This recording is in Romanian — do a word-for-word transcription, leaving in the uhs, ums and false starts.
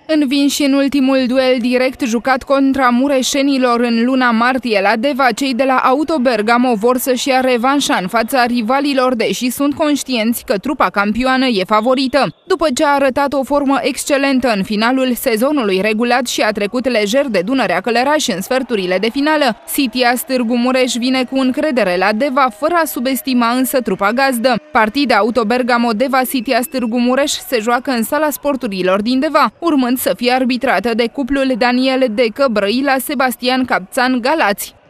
Învinși în ultimul duel direct jucat contra mureșenilor în luna martie la Deva, cei de la Auto Bergamo vor să-și ia revanșa în fața rivalilor, deși sunt conștienți că trupa campioană e favorită. După ce a arătat o formă excelentă în finalul sezonului regulat și a trecut lejer de Dunărea Călăraș în sferturile de finală, Sitias Târgu Mureș vine cu încredere la Deva, fără a subestima însă trupa gazdă. Partida Auto Bergamo Deva Sitias Târgu Mureș se joacă în Sala Sporturilor din Deva, urmând să fie arbitrată de cuplul Daniel Decă Brăila Sebastian Capțan Galați.